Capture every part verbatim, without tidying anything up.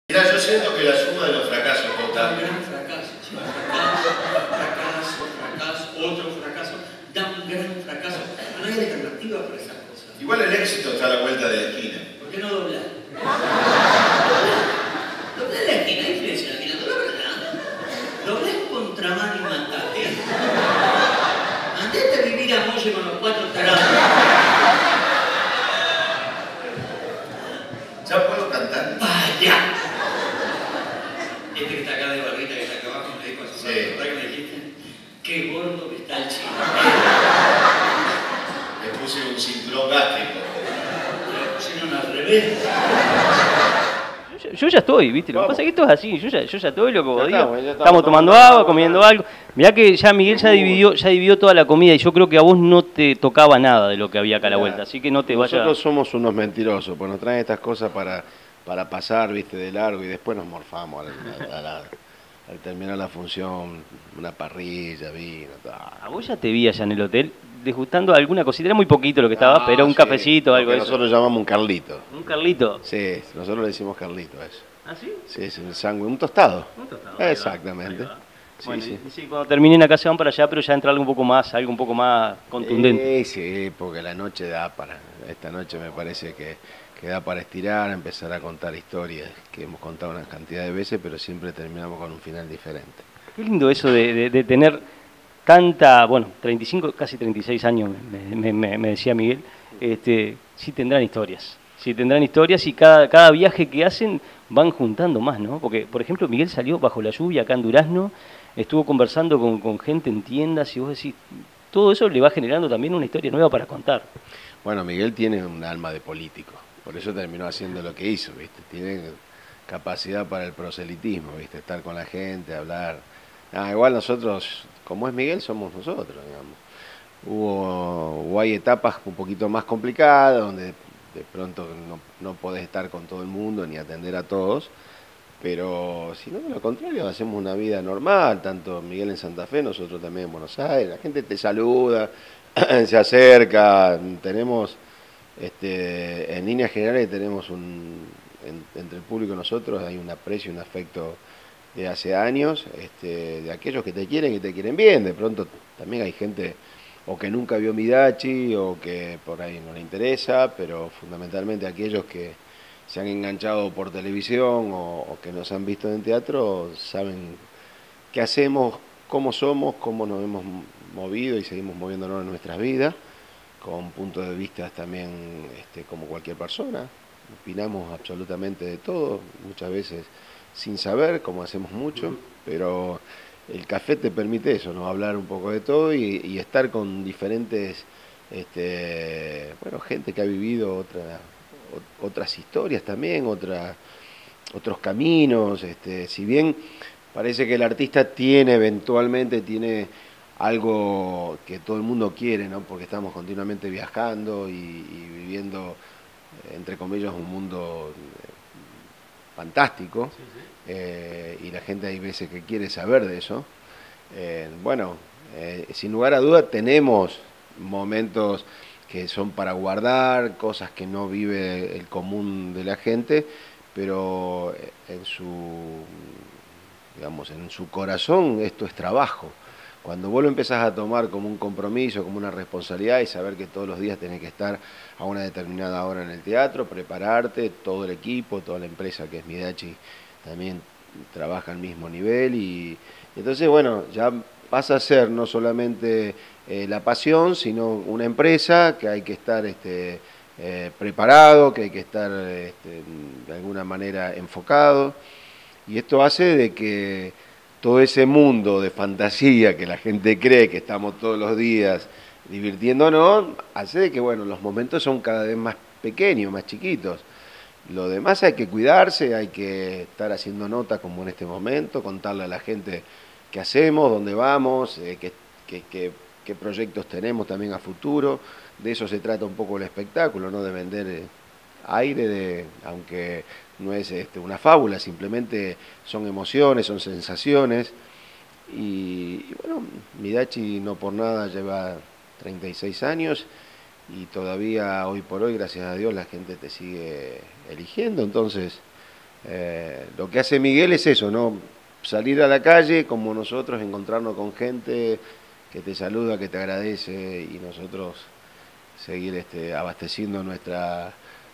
Mirá, yo siento que la suma de los fracasos, Jota. Un gran fracaso, sí. Fracaso, fracaso, fracaso, otro fracaso, da un gran fracaso. No hay alternativa para esas cosas. Igual el éxito está a la vuelta de la esquina. ¿Por qué no doblar? Doblar la esquina, hay diferencia en la esquina, doblar verdad. Doblar contramano y matate. Andate a vivir a Molle con los cuatro tarados. ¿Ya puedo cantar? ¡Vaya! Este que está acá de barbita, que está acá abajo, me dijo así, Sí. ¿verdad que me dijiste? Qué gordo que está el chico. Le puse un cinturón gástrico. Me pusieron al revés. Yo, yo ya estoy, ¿viste? Lo que Vamos. pasa es que esto es así, yo ya, yo ya estoy, lo que vos Ya digas. estamos, ya estamos Estamos tomando tomando agua, agua, comiendo claro. algo. Mirá que ya Miguel ya dividió, ya dividió toda la comida y yo creo que a vos no te tocaba nada de lo que había acá a la vuelta, así que no te vayas... Nosotros somos unos mentirosos, pues nos traen estas cosas para, para pasar, viste, de largo y después nos morfamos al, al- al- al terminar la función, una parrilla, vino, tal. A vos ya te vi allá en el hotel degustando alguna cosita, era muy poquito lo que estaba, Ah, pero un sí, cafecito, lo algo que de eso. nosotros llamamos un Carlito. Un Carlito. Sí, nosotros le decimos Carlito a eso. ¿Ah, sí? Sí, es un sándwich, un tostado. Un tostado, ahí va, Exactamente. ahí va. Sí, Bueno, sí. y sí, cuando terminen acá se van para allá, pero ya entra algo un poco más, algo un poco más contundente. Sí, sí, porque la noche da para, esta noche me parece que, que da para estirar, empezar a contar historias que hemos contado una cantidad de veces, pero siempre terminamos con un final diferente. Qué lindo eso de, de- de tener tanta, bueno, treinta y cinco, casi treinta y seis años, me, me- me- me decía Miguel, este, sí tendrán historias, sí tendrán historias y cada, cada viaje que hacen van juntando más, ¿no? Porque, por ejemplo, Miguel salió bajo la lluvia acá en Durazno, estuvo conversando con, con gente en tiendas y vos decís, todo eso le va generando también una historia nueva para contar. Bueno, Miguel tiene un alma de político, por eso terminó haciendo lo que hizo, ¿viste? Tiene capacidad para el proselitismo, ¿viste? Estar con la gente, hablar. Ah, igual nosotros, como es Miguel, somos nosotros, digamos. Hubo, hubo hay etapas un poquito más complicadas, donde de pronto no, no podés estar con todo el mundo ni atender a todos, pero si no, de lo contrario, hacemos una vida normal, tanto Miguel en Santa Fe, nosotros también en Buenos Aires, la gente te saluda, se acerca, tenemos, este, en líneas generales tenemos un, en- entre el público y nosotros hay un aprecio y un afecto de hace años, este, de aquellos que te quieren y te quieren bien, de pronto también hay gente o que nunca vio Midachi o que por ahí no le interesa, pero fundamentalmente aquellos que se han enganchado por televisión o, o que nos han visto en teatro saben qué hacemos, cómo somos, cómo nos hemos movido y seguimos moviéndonos en nuestras vidas, con puntos de vista también este, como cualquier persona. Opinamos absolutamente de todo, muchas veces sin saber, como hacemos mucho, pero el café te permite eso, ¿no? Hablar un poco de todo y, y estar con diferentes, este, bueno, gente que ha vivido otra, o- otras historias también, otra, otros caminos, este, si bien parece que el artista tiene eventualmente, tiene algo que todo el mundo quiere, ¿no? Porque estamos continuamente viajando y, y viviendo, eh, entre comillas, un mundo eh, fantástico, eh, y la gente hay veces que quiere saber de eso. Eh, bueno, eh, sin lugar a duda tenemos momentos que son para guardar, cosas que no vive el común de la gente, pero en su, digamos, en su corazón esto es trabajo. Cuando vos lo empezás a tomar como un compromiso, como una responsabilidad y saber que todos los días tenés que estar a una determinada hora en el teatro, prepararte, todo el equipo, toda la empresa que es Midachi también trabaja al mismo nivel y entonces, bueno, ya pasa a ser no solamente eh, la pasión, sino una empresa que hay que estar este, eh, preparado, que hay que estar este, de alguna manera enfocado y esto hace de que todo ese mundo de fantasía que la gente cree que estamos todos los días divirtiéndonos, hace de que, bueno, los momentos son cada vez más pequeños, más chiquitos. Lo demás hay que cuidarse, hay que estar haciendo nota como en este momento, contarle a la gente qué hacemos, dónde vamos, eh, qué, qué, qué, qué proyectos tenemos también a futuro. De eso se trata un poco el espectáculo, ¿no? De vender eh, aire, de, aunque no es este, una fábula, simplemente son emociones, son sensaciones. Y, y bueno, Midachi no por nada lleva treinta y seis años y todavía hoy por hoy, gracias a Dios, la gente te sigue eligiendo. Entonces, Eh, lo que hace Miguel es eso, ¿no? Salir a la calle como nosotros, encontrarnos con gente que te saluda, que te agradece y nosotros seguir este, abasteciendo nuestra,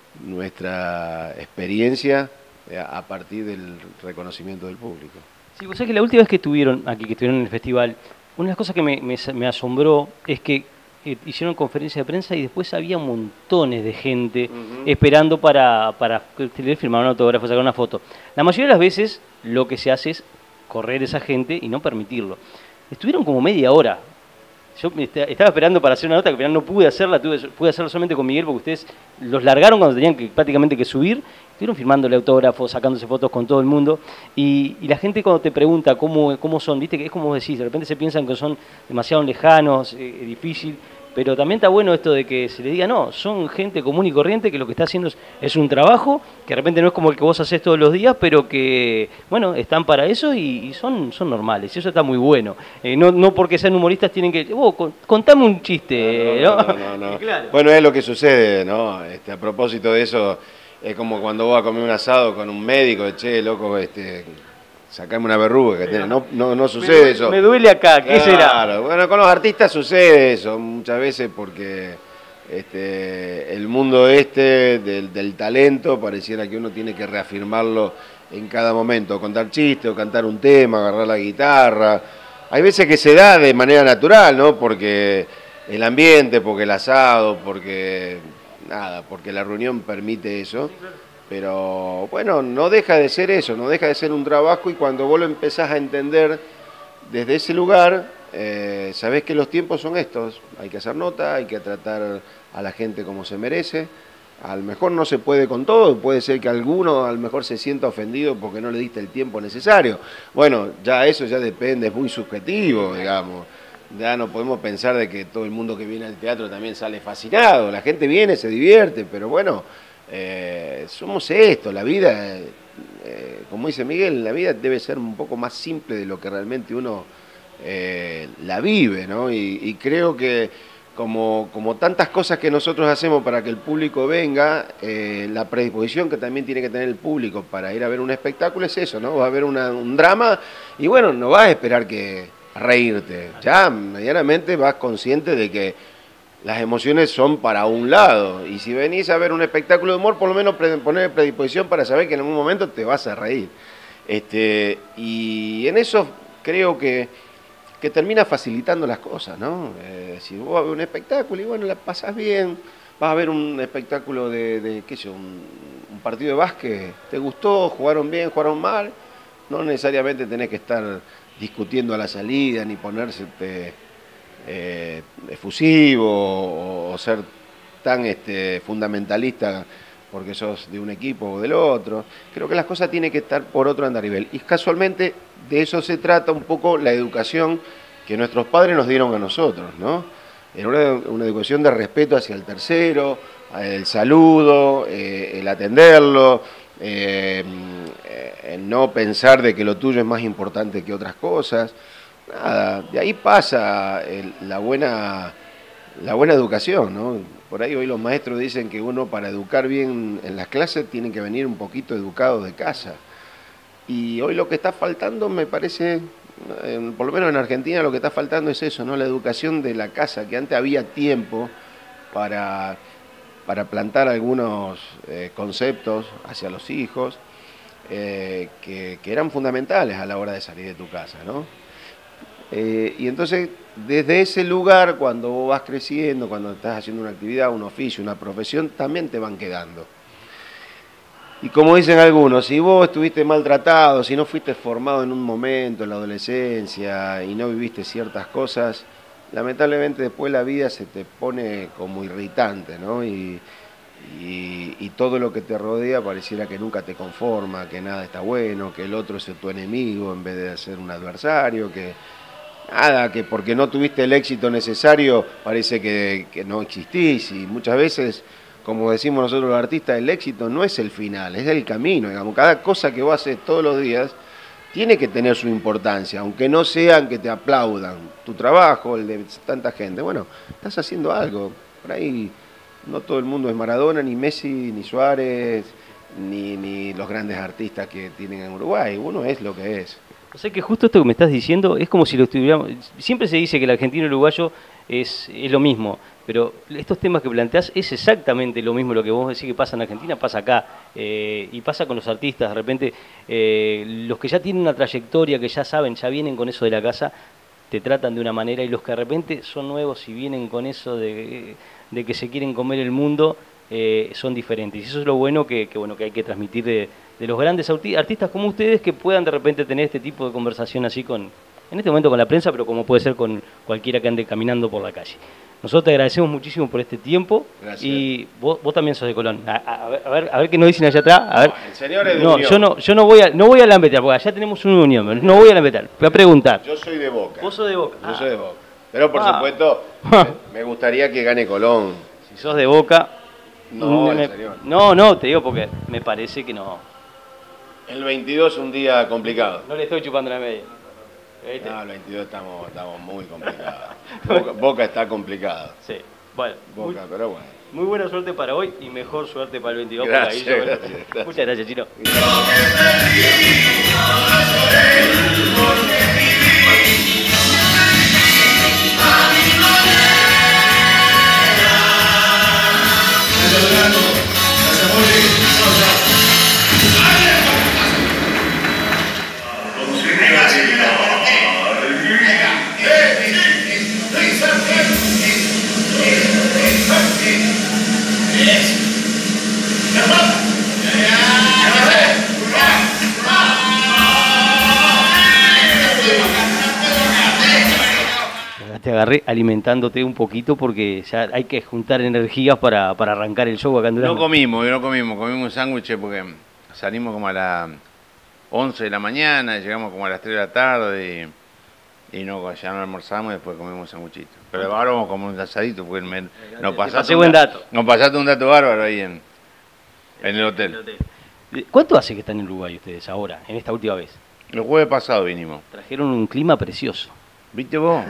nuestra experiencia a partir del reconocimiento del público. Sí, vos sabés que la última vez que estuvieron aquí, que estuvieron en el festival, una de las cosas que me, me, me asombró es que eh, hicieron conferencia de prensa y después había montones de gente uh-huh. esperando para, para firmar un autógrafo, sacar una foto. La mayoría de las veces lo que se hace es correr esa gente y no permitirlo. Estuvieron como media hora. Yo estaba esperando para hacer una nota, que al final no pude hacerla, tuve, pude hacerla solamente con Miguel porque ustedes los largaron cuando tenían que, prácticamente que subir. Estuvieron firmándole autógrafos, sacándose fotos con todo el mundo. Y, y la gente cuando te pregunta cómo, cómo son, viste que es como decís, de repente se piensan que son demasiado lejanos, eh, difícil. Pero también está bueno esto de que se les diga, no, son gente común y corriente que lo que está haciendo es, es un trabajo, que de repente no es como el que vos haces todos los días, pero que, bueno, están para eso y, y son, son normales, y eso está muy bueno. Eh, no, no porque sean humoristas tienen que, oh, contame un chiste, ¿no? no, no, no, no, no. Claro. Bueno, es lo que sucede, ¿no? Este, a propósito de eso, es como cuando vos vas a comer un asado con un médico, che, loco, este... sacame una verruga que tiene. No, no, no sucede me, eso. Me duele acá, ¿qué claro, será? Claro, bueno, con los artistas sucede eso muchas veces porque este, el mundo este del, del talento pareciera que uno tiene que reafirmarlo en cada momento, contar chistes o cantar un tema, agarrar la guitarra. Hay veces que se da de manera natural, ¿no? Porque el ambiente, porque el asado, porque nada, porque la reunión permite eso. Sí, claro. Pero bueno, no deja de ser eso, no deja de ser un trabajo y cuando vos lo empezás a entender desde ese lugar, eh, sabés que los tiempos son estos, hay que hacer nota, hay que tratar a la gente como se merece, a lo mejor no se puede con todo, puede ser que alguno a lo mejor se sienta ofendido porque no le diste el tiempo necesario. Bueno, ya eso ya depende, es muy subjetivo, digamos. Ya no podemos pensar de que todo el mundo que viene al teatro también sale fascinado, la gente viene, se divierte, pero bueno... Eh, somos esto, la vida, eh, como dice Miguel, la vida debe ser un poco más simple de lo que realmente uno eh, la vive, ¿no? Y, y creo que como, como tantas cosas que nosotros hacemos para que el público venga, eh, la predisposición que también tiene que tener el público para ir a ver un espectáculo es eso, ¿no? Va a haber una, un drama y bueno, no vas a esperar que a reírte, ya medianamente vas consciente de que las emociones son para un lado, y si venís a ver un espectáculo de humor, por lo menos poner predisposición para saber que en algún momento te vas a reír. Este, y en eso creo que, que termina facilitando las cosas, ¿no? Eh, si vos vas a ver un espectáculo y bueno, la pasás bien, vas a ver un espectáculo de, de qué sé yo, un, un partido de básquet, ¿te gustó? ¿Jugaron bien? ¿Jugaron mal? No necesariamente tenés que estar discutiendo a la salida, ni ponerse... Eh, efusivo o, o ser tan este, fundamentalista porque sos de un equipo o del otro. Creo que las cosas tienen que estar por otro andarivel. Y casualmente de eso se trata un poco la educación que nuestros padres nos dieron a nosotros, ¿no? Era una, una educación de respeto hacia el tercero, el saludo, eh, el atenderlo, eh, el no pensar de que lo tuyo es más importante que otras cosas. Nada, de ahí pasa el, la, buena, la buena educación, ¿no? Por ahí hoy los maestros dicen que uno para educar bien en las clases tiene que venir un poquito educado de casa. Y hoy lo que está faltando me parece, eh, por lo menos en Argentina lo que está faltando es eso, ¿no? La educación de la casa, que antes había tiempo para, para plantar algunos eh, conceptos hacia los hijos eh, que, que eran fundamentales a la hora de salir de tu casa, ¿no? Eh, y entonces, desde ese lugar, cuando vos vas creciendo, cuando estás haciendo una actividad, un oficio, una profesión, también te van quedando. Y como dicen algunos, si vos estuviste maltratado, si no fuiste formado en un momento, en la adolescencia, y no viviste ciertas cosas, lamentablemente después la vida se te pone como irritante, ¿no? Y, y, y todo lo que te rodea pareciera que nunca te conforma, que nada está bueno, que el otro es tu enemigo en vez de ser un adversario, que... Nada, que porque no tuviste el éxito necesario parece que, que no existís y muchas veces, como decimos nosotros los artistas, el éxito no es el final, es el camino, digamos. Cada cosa que vos haces todos los días tiene que tener su importancia, aunque no sean que te aplaudan tu trabajo, el de tanta gente. Bueno, estás haciendo algo, por ahí no todo el mundo es Maradona, ni Messi, ni Suárez, ni, ni los grandes artistas que tienen en Uruguay. Uno es lo que es. O sea que justo esto que me estás diciendo es como si lo estuviéramos... Siempre se dice que el argentino y el uruguayo es, es lo mismo, pero estos temas que planteás es exactamente lo mismo. Lo que vos decís que pasa en Argentina pasa acá, eh, y pasa con los artistas. De repente, eh, los que ya tienen una trayectoria, que ya saben, ya vienen con eso de la casa, te tratan de una manera, y los que de repente son nuevos y vienen con eso de, de que se quieren comer el mundo, eh, son diferentes. Y eso es lo bueno que, que, bueno, que hay que transmitir de, de los grandes artistas como ustedes, que puedan de repente tener este tipo de conversación así con, en este momento con la prensa, pero como puede ser con cualquiera que ande caminando por la calle. Nosotros te agradecemos muchísimo por este tiempo. Gracias. Y vos, vos también sos de Colón. A, a, a, ver, a, ver, a ver qué nos dicen allá atrás. A ver. No, el señor es de no, Unión. yo no, yo no voy a, no voy a lambetear, porque allá tenemos una unión. No voy a lambetear. Voy a preguntar. Yo soy de Boca. Vos sos de Boca. Yo Ah. soy de Boca. Pero por Ah. supuesto, me gustaría que gane Colón. Si sos de Boca. No, me- en serio. no, no, te digo porque me parece que no. El veintidós es un día complicado. No le estoy chupando la media. ¿Viste? No, el veintidós estamos, estamos muy complicados. Boca, Boca está complicado. Sí. Bueno, muy, Boca, pero bueno. muy buena suerte para hoy y mejor suerte para el veintidós. Gracias, porque ahí yo- gracias, gracias. Muchas gracias, Chino. Te agarré alimentándote un poquito porque ya hay que juntar energías para, para arrancar el show acá en Durazno. No comimos, no comimos, comimos un sándwich porque salimos como a las once de la mañana, llegamos como a las tres de la tarde y, y no, ya no almorzamos y después comimos un sándwichito. Pero ahora vamos como un asadito porque me, nos, Te pasaste pasé un buen da- dato. nos pasaste un dato bárbaro ahí en, en el hotel. ¿Cuánto hace que están en Uruguay ustedes ahora, en esta última vez? El jueves pasado vinimos. Trajeron un clima precioso. ¿Viste vos?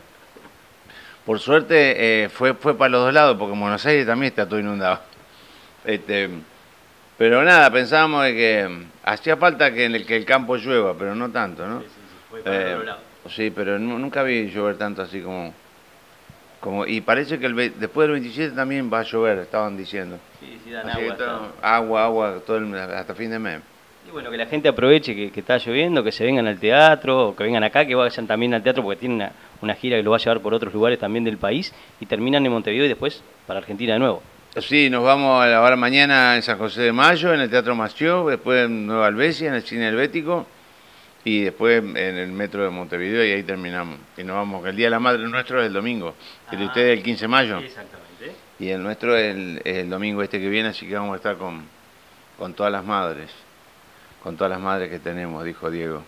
Por suerte eh, fue, fue para los dos lados, porque en Buenos Aires también está todo inundado. Este, pero nada, pensábamos de que mm, hacía falta que, en el, que el campo llueva, pero no tanto, ¿no? fue Eh, sí, pero nu- nunca vi llover tanto así como... como y parece que el, ve- después del veintisiete también va a llover, estaban diciendo. Sí, sí, dan Así que agua. todo- está. agua, agua, todo el- hasta fin de mes. Y bueno, que la gente aproveche que, que está lloviendo, que se vengan al teatro, o que vengan acá, que vayan también al teatro, porque tienen una, una gira que lo va a llevar por otros lugares también del país, y terminan en Montevideo y después para Argentina de nuevo. Sí, nos vamos ahora mañana en San José de Mayo, en el Teatro Mació, después en Nueva Albesia, en el Cine Helvético, y después en el Metro de Montevideo, y ahí terminamos. Y nos vamos, el Día de la Madre nuestro es el domingo, el de Ah. ustedes es el quince de mayo, Exactamente. y el nuestro es el, es el domingo este que viene, así que vamos a estar con, con todas las madres, con todas las madres que tenemos, dijo Diego.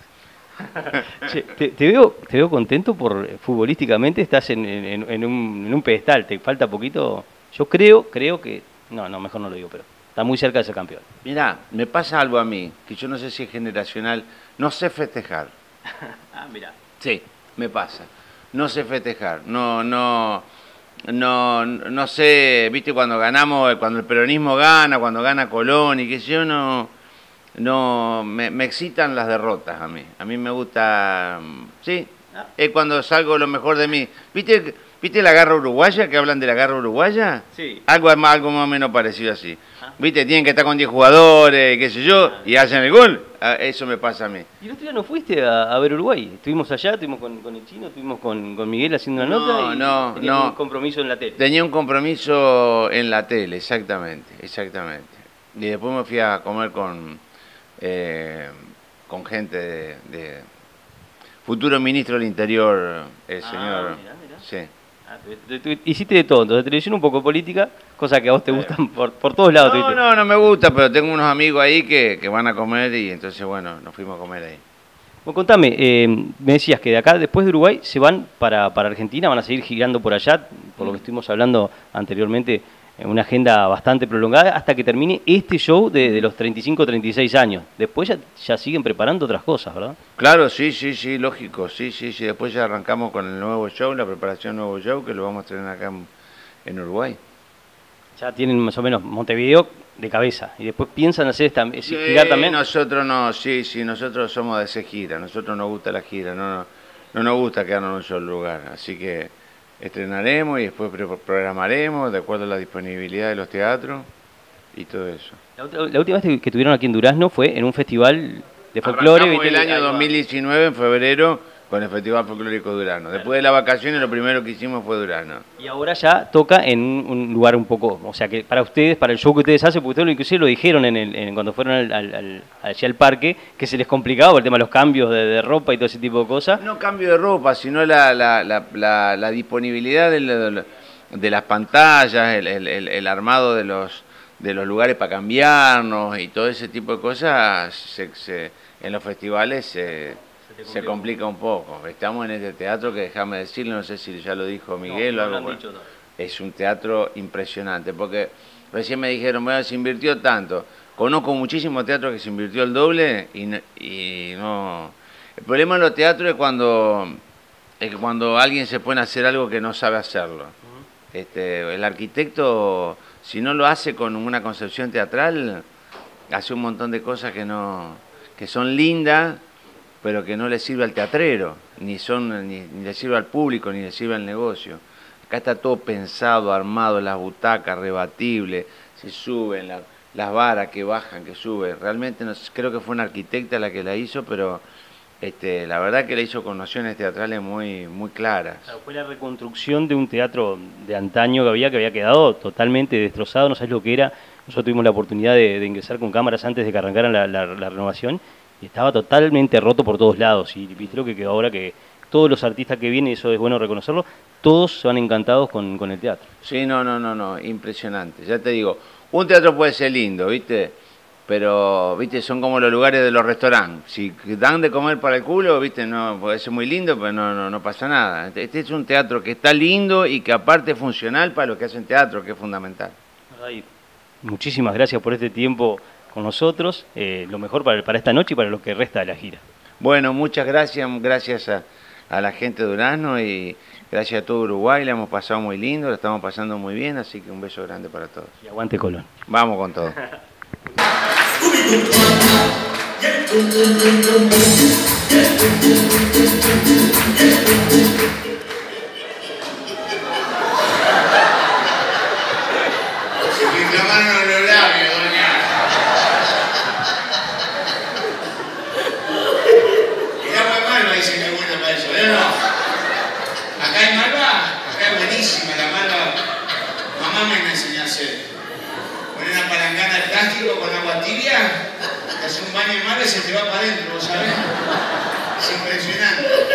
Che, te, te veo, te veo contento por futbolísticamente, estás en, en- en un, en un pedestal, te falta poquito. Yo creo, creo que, no, no, mejor no lo digo, pero está muy cerca de ser campeón. Mirá, me pasa algo a mí, que yo no sé si es generacional, no sé festejar. Ah, mira. Sí, me pasa. No sé festejar, no, no, no, no sé, viste, cuando ganamos, cuando el peronismo gana, cuando gana Colón y qué sé yo, no, no, me, me excitan las derrotas a mí. A mí me gusta, sí, es cuando salgo lo mejor de mí. ¿Viste, viste la garra uruguaya, que hablan de la garra uruguaya? Sí. Algo, algo más o menos parecido así. Ah. Viste, tienen que estar con diez jugadores, qué sé yo, y hacen el gol. Ah, eso me pasa a mí. Y el otro día no fuiste a, a ver Uruguay. Estuvimos allá, estuvimos con, con el chino, estuvimos con, con Miguel haciendo una No, nota y no, tenías no. un compromiso en la tele. Tenía un compromiso en la tele, exactamente, exactamente. Y después me fui a comer con, eh, con gente de, de futuro ministro del Interior, el Ah, señor. mirá, mirá. Sí. Ah, tu- tu- tu- hiciste de todo, entonces televisión, un poco política, cosa que a vos te gustan por, por todos lados. No, tuviste. no, no me gusta, pero tengo unos amigos ahí que, que van a comer y entonces, bueno, nos fuimos a comer ahí. Bueno, contame, eh, me decías que de acá, después de Uruguay, se van para, para Argentina, van a seguir girando por allá, por lo que estuvimos hablando anteriormente, en una agenda bastante prolongada, hasta que termine este show de, de los treinta y cinco, treinta y seis años. Después ya, ya siguen preparando otras cosas, ¿verdad? Claro, sí, sí, sí, lógico, sí, sí, sí. Después ya arrancamos con el nuevo show, la preparación del nuevo show, que lo vamos a tener acá en, en Uruguay. Ya tienen más o menos Montevideo, de cabeza y después piensan hacer esta Sí, girar también. nosotros no, sí, sí, nosotros somos de hacer gira, nosotros nos gusta la gira, no, no, no nos gusta quedarnos en un solo lugar, así que estrenaremos y después pre- programaremos de acuerdo a la disponibilidad de los teatros y todo eso. La, otra- la última vez que estuvieron aquí en Durazno fue en un festival de folclore. Arrancamos ¿viste? el año Ahí va. dos mil diecinueve, en febrero, con el Festival Folclórico Durazno. Después de las vacaciones, lo primero que hicimos fue Durazno. Y ahora ya toca en un, un lugar un poco, o sea que para ustedes, para el show que ustedes hacen, porque ustedes lo- inclusive lo dijeron en el, en- cuando fueron al, al, al- allá al parque, que se les complicaba por el tema de los cambios de, de ropa y todo ese tipo de cosas. No cambio de ropa, sino la, la, la, la, la disponibilidad de, la- de las pantallas, el, el, el- el armado de los, de los lugares para cambiarnos y todo ese tipo de cosas, se, se- en los festivales se, se complica un poco. Estamos en este teatro que, déjame decirle, no sé si ya lo dijo Miguel No, o no lo algo. han por- dicho todavía. Es un teatro impresionante, porque recién me dijeron, bueno, se invirtió tanto. Conozco muchísimos teatros que se invirtió el doble y, no- y no... El problema en los teatros es cuando, es que cuando alguien se pone a hacer algo que no sabe hacerlo. Este, el arquitecto, si no lo hace con una concepción teatral, hace un montón de cosas que, no, que son lindas, pero que no le sirve al teatrero, ni, son, ni, ni le sirve al público, ni le sirve al negocio. Acá está todo pensado, armado, las butacas rebatibles, se suben, la- las varas que bajan, que suben. Realmente no sé, creo que fue una arquitecta la que la hizo, pero este, la verdad que la hizo con nociones teatrales muy, muy claras. Claro, fue la reconstrucción de un teatro de antaño que había, que había quedado totalmente destrozado, no sabes lo que era. Nosotros tuvimos la oportunidad de, de ingresar con cámaras antes de que arrancaran la, la- la renovación y estaba totalmente roto por todos lados. Y viste lo que quedó ahora, que todos los artistas que vienen, y eso es bueno reconocerlo, todos se van encantados con, con el teatro. Sí, no, no, no, no, impresionante. Ya te digo, un teatro puede ser lindo, ¿viste? Pero, ¿viste? Son como los lugares de los restaurantes. Si dan de comer para el culo, ¿viste? No, puede ser muy lindo, pero no, no, no pasa nada. Este es un teatro que está lindo y que aparte es funcional para los que hacen teatro, que es fundamental. Ay, muchísimas gracias por este tiempo con nosotros. Eh, lo mejor para, para esta noche y para lo que resta de la gira. Bueno, muchas gracias, gracias a, a la gente de Durazno y gracias a todo Uruguay. La hemos pasado muy lindo, la estamos pasando muy bien, así que un beso grande para todos. Y aguante Colón. Vamos con todo. Se me inflamaron los labios, doña. El agua de malva dice que es buena para eso, ¿eh? No. Acá hay malva, acá es buenísima la malva. Mamá me enseñó a hacer. Poner una palangana de plástico con agua tibia, te hace un baño de malva y se te va para adentro, ¿vos sabés? Es impresionante.